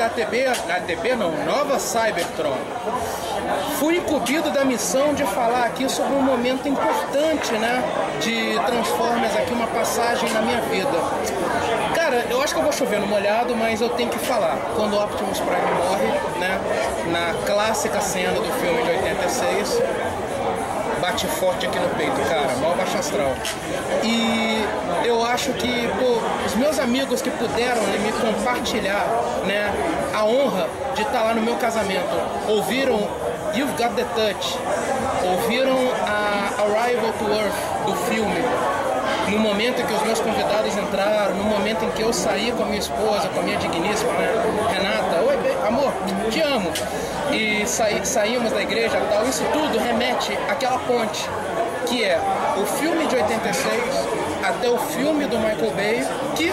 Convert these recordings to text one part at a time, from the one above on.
da ATB não, Nova Cybertron. Fui incumbido da missão de falar aqui sobre um momento importante, né, de Transformers aqui, uma passagem na minha vida. Cara, eu acho que eu vou chover no molhado, mas eu tenho que falar. Quando o Optimus Prime morre, né, na clássica cena do filme de 86, bate forte aqui no peito, cara, mal baixo astral. E eu acho que, pô, os meus amigos que puderam, né, me compartilhar, né, a honra de estar lá no meu casamento, ouviram You've Got the Touch, ouviram a Arrival to Earth do filme, no momento em que os meus convidados entraram, no momento em que eu saí com a minha esposa, com a minha digníssima, né, Renata, oi, amor, te amo, e saímos da igreja e tal, isso tudo remete àquela ponte, que é o filme de 86 até o filme do Michael Bay, que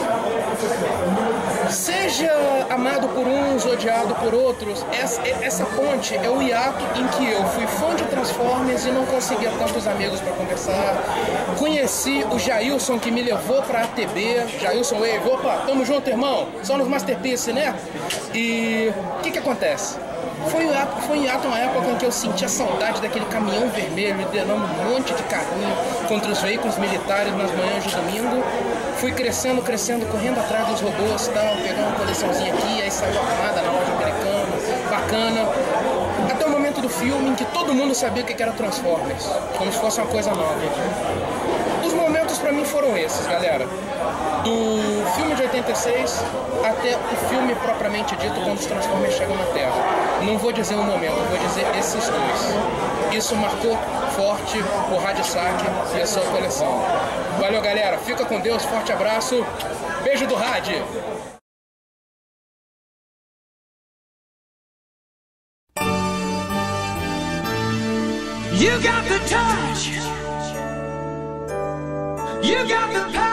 seja amado por uns, odiado por outros, essa ponte é o hiato em que eu fui fã de Transformers e não conseguia tantos amigos para conversar. Conheci o Jailson, que me levou pra ATB. Jailson Wave, opa, tamo junto, irmão, só nos Masterpiece, né? E o que acontece? Foi um hiato, uma época em que eu sentia saudade daquele caminhão vermelho liderando um monte de carrinho contra os veículos militares nas manhãs de domingo. Fui crescendo, correndo atrás dos robôs e tal, pegando uma coleçãozinha aqui, aí saiu armada na loja americana, bacana. Até o momento do filme em que todo mundo sabia o que era Transformers, como se fosse uma coisa nova. Os momentos pra mim foram esses, galera. Do filme de 86 até o filme propriamente dito, quando os Transformers chegam na Terra. Não vou dizer um momento, vou dizer esses dois. Isso marcou forte o Rádio Saque e a sua coleção. Valeu, galera. Fica com Deus. Forte abraço. Beijo do Rádio. You got the touch. You got the power.